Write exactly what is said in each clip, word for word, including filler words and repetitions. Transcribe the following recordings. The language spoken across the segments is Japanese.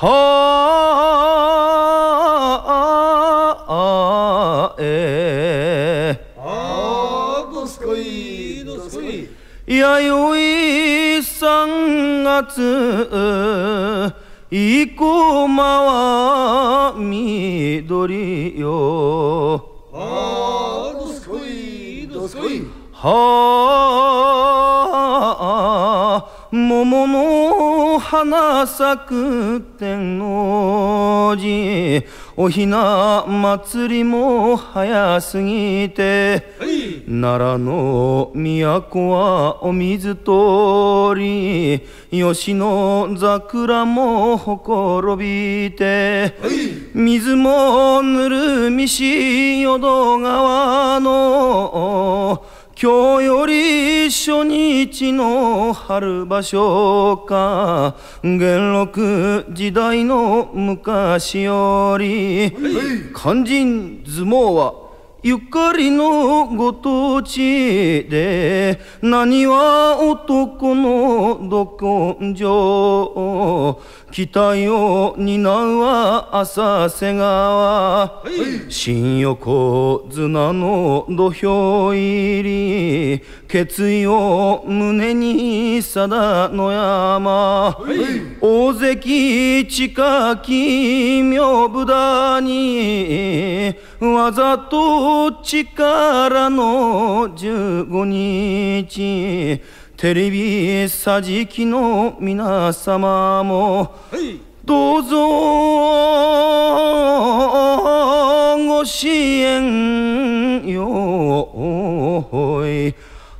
はえあーどすこいどすこい弥生三月生駒は緑よあーどすこいどすこいはあ桃の花咲く天王寺おひな祭りも早すぎて、 はい、 奈良の都はお水通り吉野桜もほころびて、 はい、 水もぬるみし淀川の今日より初日の春場所か元禄時代の昔より、 はい、 肝心相撲はゆかりのご当地で何は男のど根性期待を担うは浅瀬川、 はい、 新横綱の土俵入り決意を胸に定の山、 はい、 大関近き名武田にわざと力のじゅうごにちテレビ桟敷の皆様も、 はい、 どうぞご支援よい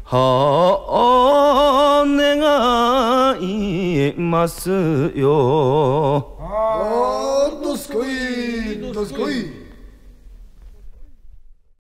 は願いますよ。 あーどすこいどすこい